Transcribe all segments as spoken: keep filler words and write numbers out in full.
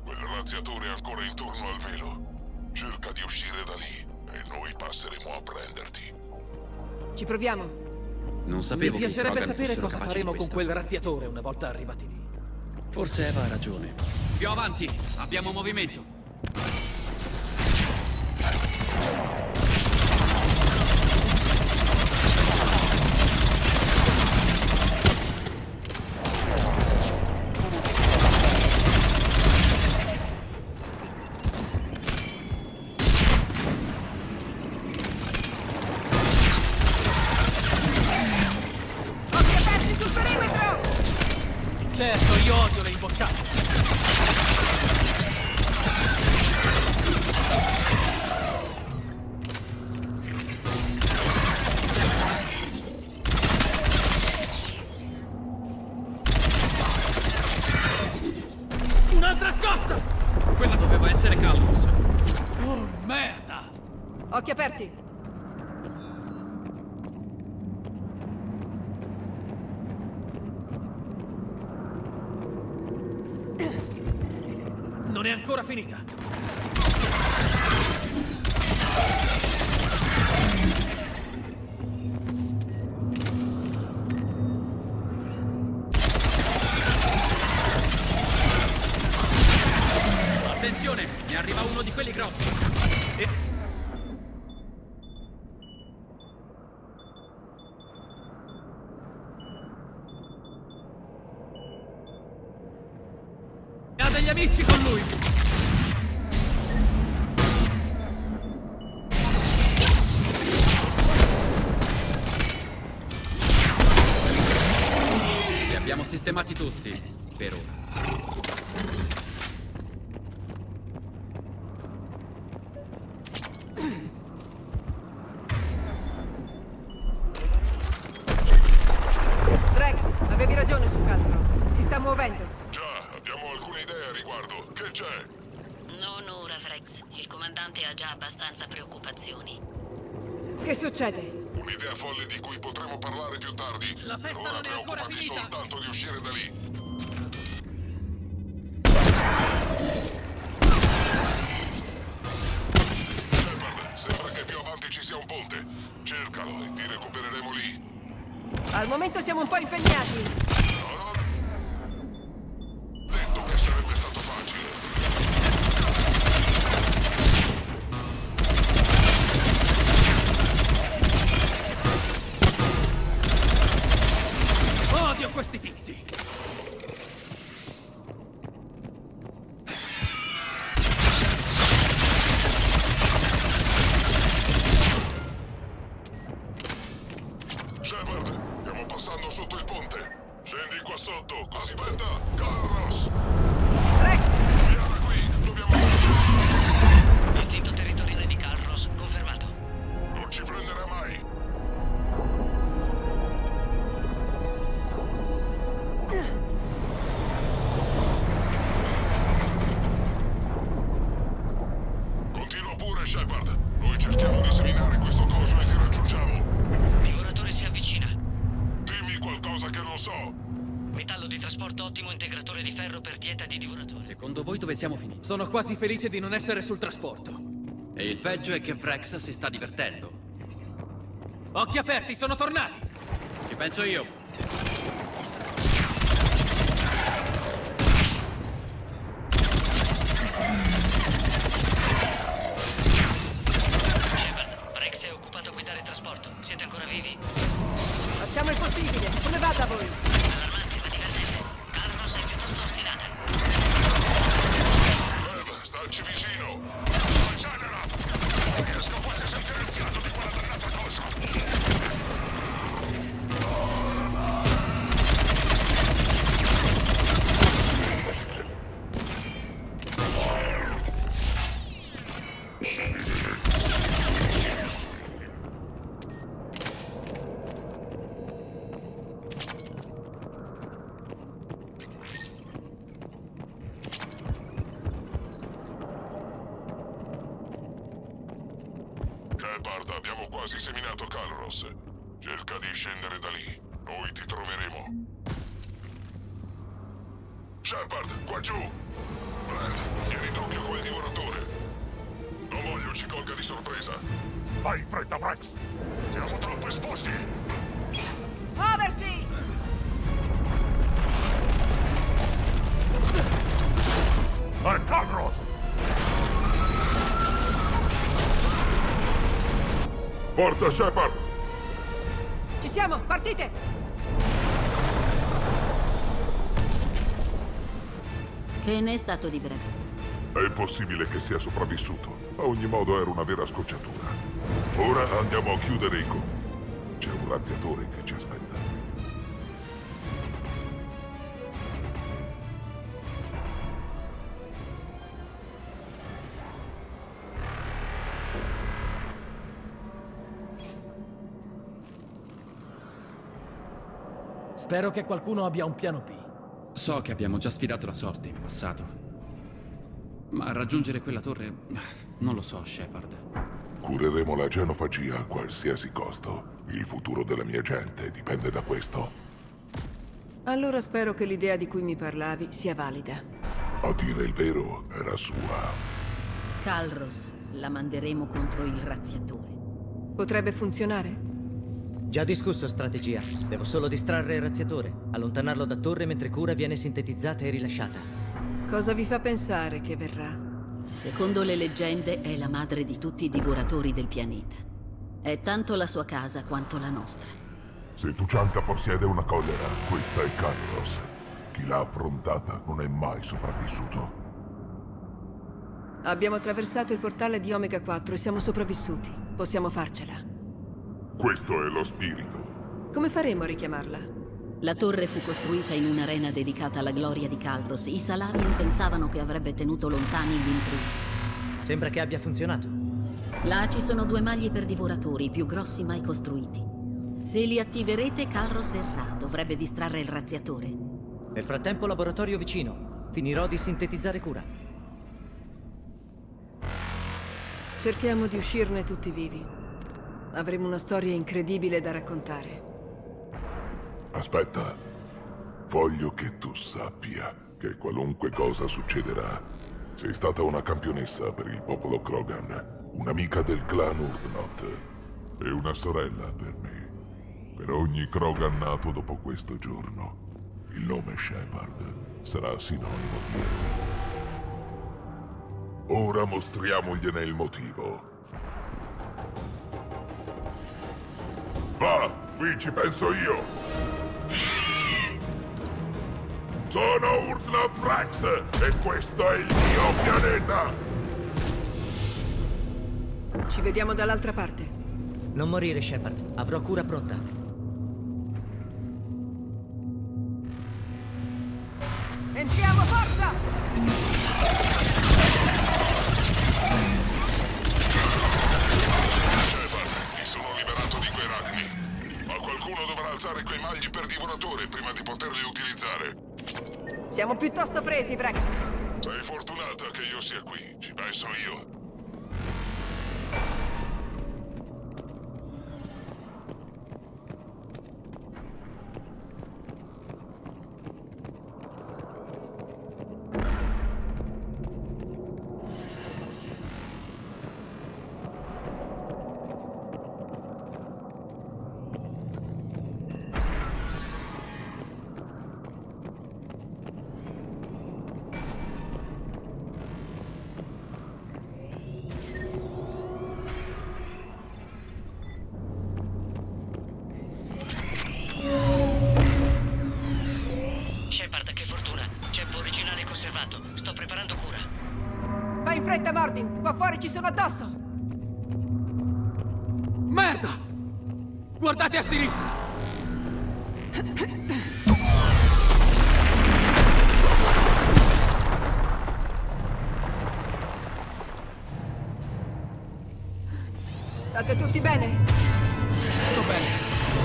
Quel razziatore è ancora intorno al velo. Cerca di uscire da lì e noi passeremo a prenderti. Ci proviamo. Non sapevo Mi che i piacerebbe Krogan sapere fossero cosa capaci faremo di con questo. quel razziatore una volta arrivati lì. Forse Eva ha ragione. Più avanti, abbiamo movimento. Certo, io odio le imboscate. Un'altra scossa! Quella doveva essere Calmus. Oh, merda! Occhi aperti. Non è ancora finita. Attenzione, ne arriva uno di quelli grossi. E... ha degli amici con lui. Li abbiamo sistemati tutti, per ora. Rex, avevi ragione su Calros. Si sta muovendo. Già, abbiamo alcune idee a riguardo. Che c'è? Non ora, Vrex. Il comandante ha già abbastanza preoccupazioni. Che succede? Un'idea folle di cui potremo parlare più tardi. La Per festa ora non è ancora preoccupati finita. soltanto di uscire da lì. Shepard, sembra che più avanti ci sia un ponte. Cercalo e ti recupereremo lì. Al momento siamo un po' impegnati. No, no. Detto che sarebbe stato facile. Odio questi tizi. Shepard, stiamo passando sotto il ponte. Scendi qua sotto. Aspetta, Carlos. Rex, Vieni qui, dobbiamo andarci su. Istinto territoriale di Calros, confermato. Non ci prenderà mai. Continua pure, Shepard. Noi cerchiamo di seminare questo coso e ti raggiungiamo. Divoratore si avvicina. Dimmi qualcosa che non so. Metallo di trasporto ottimo, integratore di ferro per dieta di divoratore. Secondo voi dove siamo finiti? Sono quasi felice di non essere sul trasporto. E il peggio è che Vrex si sta divertendo. Occhi aperti, sono tornati. Ci penso io. Shepard, Vrex è occupato a guidare il trasporto. Siete ancora vivi? facciamo il possibile. Come va da voi? Allarmante ma divertente. Calros è piuttosto ostinata. Bev, starci vicino. Accelera! Non riesco quasi a sentire il fiato di quella dannata cosa. Shepard, abbiamo quasi seminato Calros. Cerca di scendere da lì. Noi ti troveremo. Shepard, qua giù! Bev, Vai in fretta, Vrex! Siamo troppo esposti! Muoversi! È Calros! Forza, Shepard! Ci siamo, partite! Che ne è stato di Vreg? È impossibile che sia sopravvissuto. A ogni modo era una vera scocciatura. Ora andiamo a chiudere i conti. C'è un razziatore che ci aspetta. Spero che qualcuno abbia un piano B. So che abbiamo già sfidato la sorte in passato. Ma raggiungere quella torre... non lo so, Shepard. Cureremo la genofagia a qualsiasi costo. Il futuro della mia gente dipende da questo. Allora spero che l'idea di cui mi parlavi sia valida. A dire il vero, era sua. Calros, la manderemo contro il razziatore. Potrebbe funzionare? Già discusso strategia. Devo solo distrarre il razziatore, allontanarlo da torre mentre Cura viene sintetizzata e rilasciata. Cosa vi fa pensare che verrà? Secondo le leggende è la madre di tutti i divoratori del pianeta. È tanto la sua casa quanto la nostra. Se Tuchanka possiede una collera, questa è Calros. Chi l'ha affrontata non è mai sopravvissuto. Abbiamo attraversato il portale di Omega quattro e siamo sopravvissuti. Possiamo farcela. Questo è lo spirito. Come faremo a richiamarla? La torre fu costruita in un'arena dedicata alla gloria di Calros. I Salarian pensavano che avrebbe tenuto lontani gli intrusi. Sembra che abbia funzionato. Là ci sono due magli per divoratori, i più grossi mai costruiti. Se li attiverete, Calros verrà. Dovrebbe distrarre il razziatore. Nel frattempo, laboratorio vicino. Finirò di sintetizzare Cura. Cerchiamo di uscirne tutti vivi. Avremo una storia incredibile da raccontare. Aspetta. Voglio che tu sappia che qualunque cosa succederà, sei stata una campionessa per il popolo Krogan, un'amica del clan Urdnot e una sorella per me. Per ogni Krogan nato dopo questo giorno, il nome Shepard sarà sinonimo di eroe. Ora mostriamogliene il motivo. Va, qui ci penso io. Sono Urdnot Vrex e questo è il mio pianeta. Ci vediamo dall'altra parte. Non morire, Shepard. Avrò Cura pronta. Entriamo, forza! Mi sono liberato di quei ragni, ma qualcuno dovrà alzare quei magli per divoratore prima di poterli utilizzare. Siamo piuttosto presi, Vrex. Sei fortunata che io sia qui, ci penso io. Shepard, che fortuna. Ceppo originale conservato. Sto preparando Cura. Vai in fretta, Mordin! Qua fuori ci sono addosso! Merda! Guardate a sinistra! State tutti bene? Sto bene.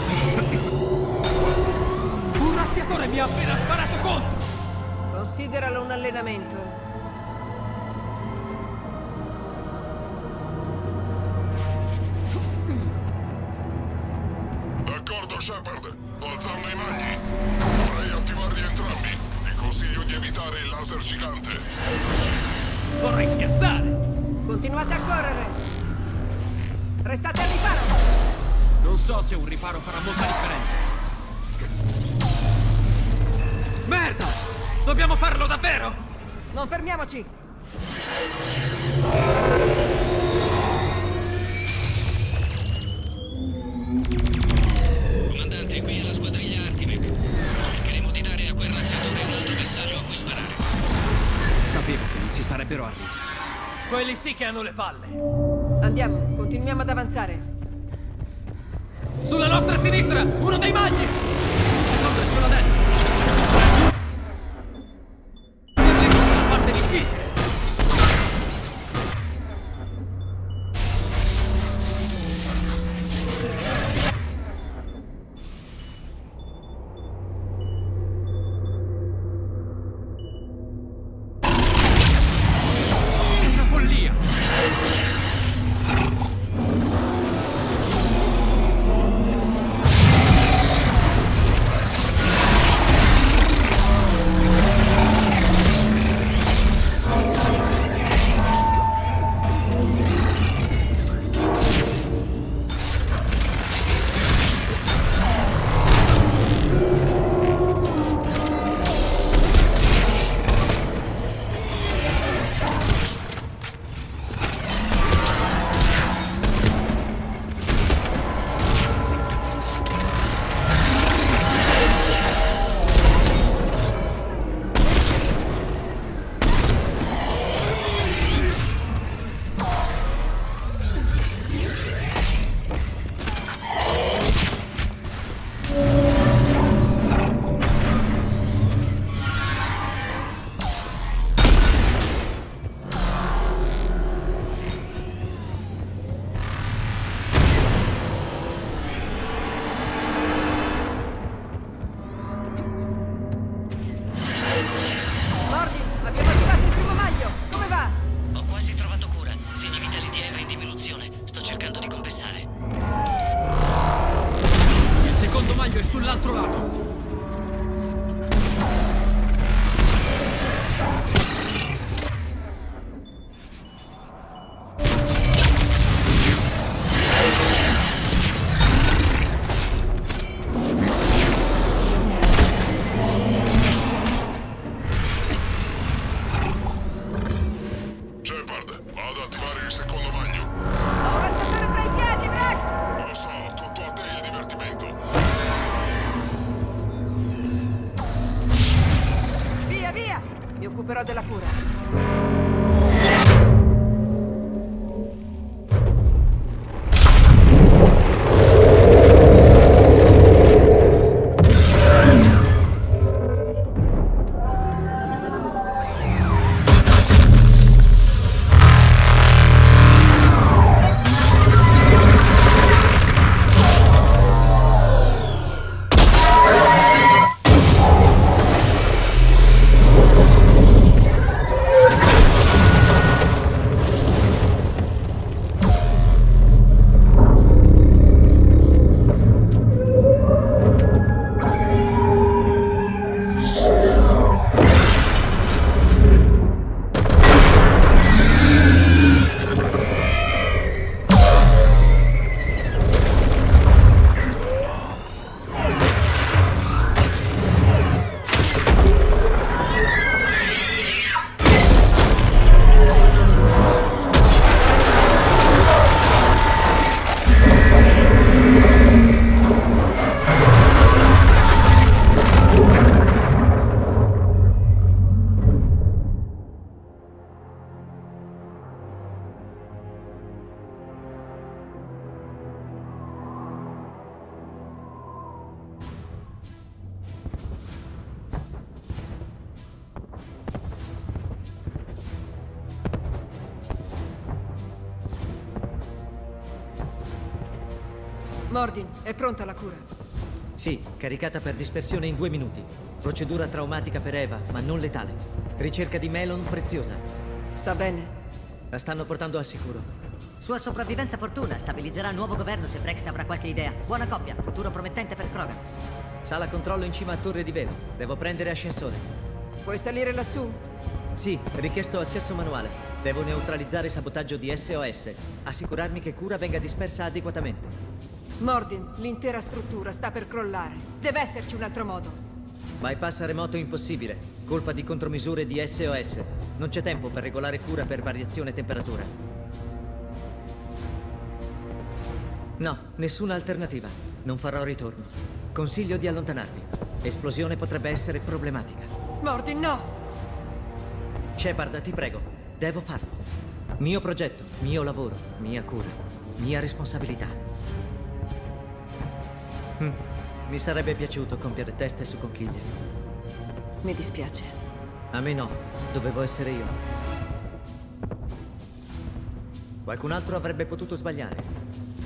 Un razziatore mi ha appena sparato contro! Consideralo un allenamento. D'accordo, Shepard. Sto alzando i magli. Vorrei attivarli entrambi. Ti consiglio di evitare il laser gigante. Vorrei spiazzare! Continuate a correre! Restate al riparo! Non so se un riparo farà molta differenza. Merda! Dobbiamo farlo davvero! Non fermiamoci! Comandante, qui è la squadriglia Artimec. Cercheremo di dare a quel razziatore un altro bersaglio a cui sparare. Sapevo che non si sarebbero arresi. Quelli sì che hanno le palle. Andiamo, continuiamo ad avanzare. Sulla nostra sinistra, uno dei magli! Il secondo è sulla destra. Raggiungere la parte difficile. Una follia! Mordi, abbiamo attivato il primo maglio! Come va? Ho quasi trovato cura. Segni vitali di Eva in diminuzione. Sto cercando di compensare. Il secondo maglio è sull'altro lato. Shepard, vado ad attivare il secondo maglio. Ho un razziatore tra i piedi, Vrax! Lo so, tutto a te il divertimento. Via, via! Mi occuperò della cura. Mordin, è pronta la cura? Sì, caricata per dispersione in due minuti. Procedura traumatica per Eva, ma non letale. Ricerca di Melon preziosa. Sta bene? La stanno portando al sicuro. Sua sopravvivenza fortuna stabilizzerà il nuovo governo se Vrex avrà qualche idea. Buona coppia, futuro promettente per Krogan. Sala controllo in cima a torre di velo. Devo prendere ascensore. Puoi salire lassù? Sì, richiesto accesso manuale. Devo neutralizzare il sabotaggio di S O S. Assicurarmi che Cura venga dispersa adeguatamente. Mordin, l'intera struttura sta per crollare. Deve esserci un altro modo. Bypass remoto impossibile. Colpa di contromisure di S O S. Non c'è tempo per regolare Cura per variazione temperatura. No, nessuna alternativa. Non farò ritorno. Consiglio di allontanarvi. Esplosione potrebbe essere problematica. Mordin, no! Shepard, ti prego. Devo farlo. Mio progetto, mio lavoro, mia cura, mia responsabilità. Hm. Mi sarebbe piaciuto compiere teste su conchiglie. Mi dispiace. A me no. Dovevo essere io. Qualcun altro avrebbe potuto sbagliare.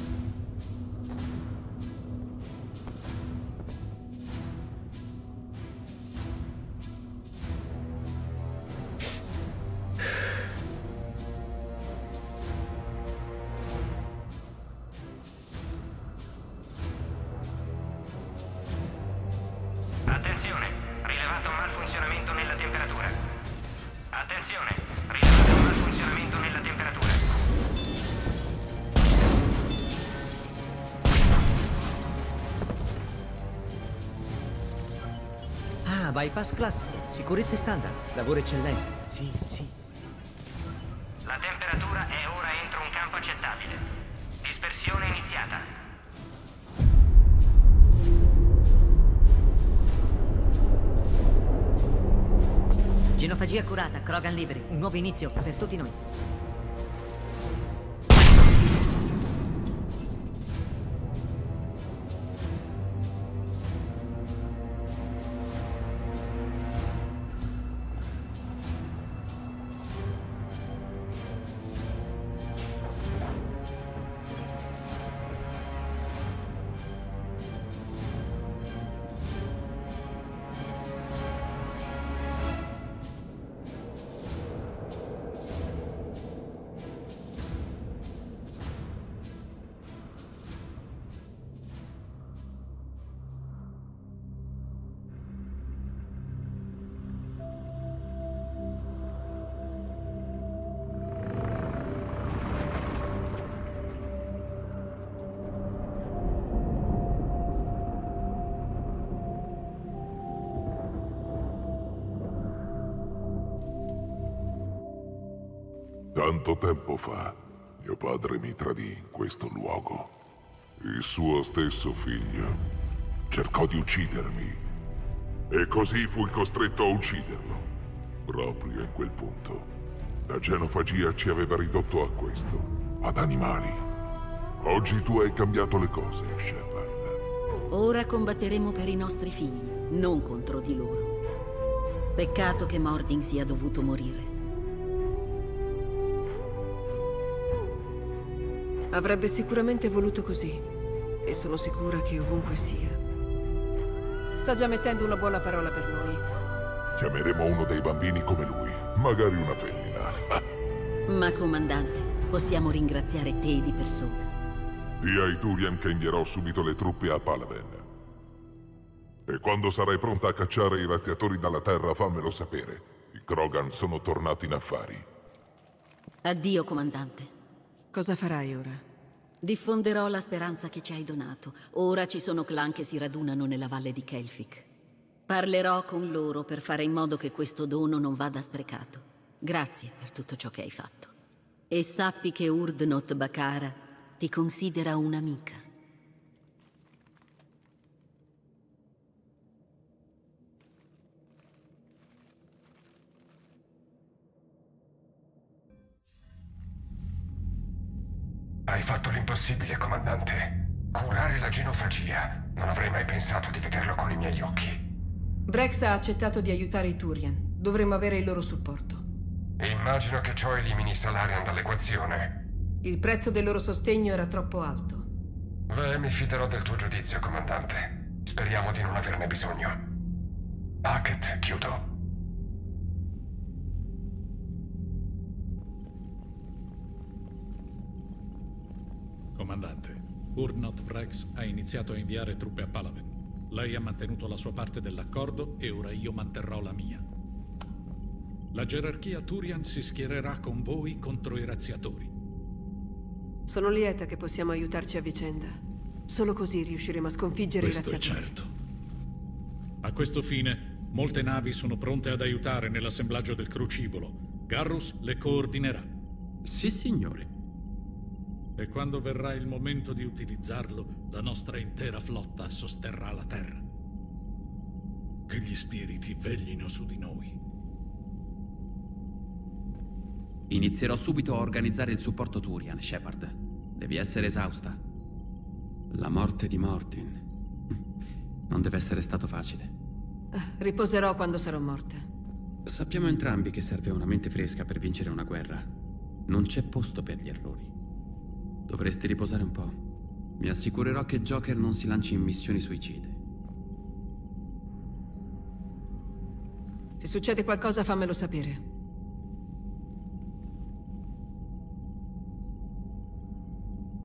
Attenzione, rilevato malfunzionamento nella temperatura. Attenzione, rilevato malfunzionamento nella temperatura. Ah, bypass classico. Sicurezza standard. Lavoro eccellente. Sì, sì. La temperatura è ora entro un campo accettabile. Dispersione iniziata. Genofagia curata, Krogan liberi. Un nuovo inizio per tutti noi. Tanto tempo fa, mio padre mi tradì in questo luogo. Il suo stesso figlio cercò di uccidermi. E così fui costretto a ucciderlo. Proprio in quel punto. La genofagia ci aveva ridotto a questo, ad animali. Oggi tu hai cambiato le cose, Shepard. Ora combatteremo per i nostri figli, non contro di loro. Peccato che Mordin sia dovuto morire. Avrebbe sicuramente voluto così. E sono sicura che ovunque sia. Sta già mettendo una buona parola per noi. Chiameremo uno dei bambini come lui. Magari una femmina. Ma, comandante, possiamo ringraziare te di persona. Dì ai Turian che invierò subito le truppe a Palaven. E quando sarai pronta a cacciare i razziatori dalla Terra, fammelo sapere. I Krogan sono tornati in affari. Addio, comandante. Cosa farai ora? Diffonderò la speranza che ci hai donato. Ora ci sono clan che si radunano nella valle di Kelfic. Parlerò con loro per fare in modo che questo dono non vada sprecato. Grazie per tutto ciò che hai fatto. E sappi che Urdnot Bakara ti considera un'amica. Hai fatto l'impossibile, comandante. Curare la genofagia. Non avrei mai pensato di vederlo con i miei occhi. Brex ha accettato di aiutare i Turian. Dovremmo avere il loro supporto. Immagino che ciò elimini Salarian dall'equazione. Il prezzo del loro sostegno era troppo alto. Beh, mi fiderò del tuo giudizio, comandante. Speriamo di non averne bisogno. Hackett, chiudo. Comandante, Urdnot Vrex ha iniziato a inviare truppe a Palaven. Lei ha mantenuto la sua parte dell'accordo e ora io manterrò la mia. La gerarchia Turian si schiererà con voi contro i razziatori. Sono lieta che possiamo aiutarci a vicenda. Solo così riusciremo a sconfiggere Questo i razziatori. Questo è certo. A questo fine, molte navi sono pronte ad aiutare nell'assemblaggio del crucibolo. Garrus le coordinerà. Sì, signore. E quando verrà il momento di utilizzarlo, la nostra intera flotta sosterrà la terra. Che gli spiriti veglino su di noi. Inizierò subito a organizzare il supporto Turian, Shepard. Devi essere esausta. La morte di Mortin non deve essere stato facile. Riposerò quando sarò morta. Sappiamo entrambi che serve una mente fresca per vincere una guerra. Non c'è posto per gli errori. Dovresti riposare un po'. Mi assicurerò che Joker non si lanci in missioni suicide. Se succede qualcosa, fammelo sapere.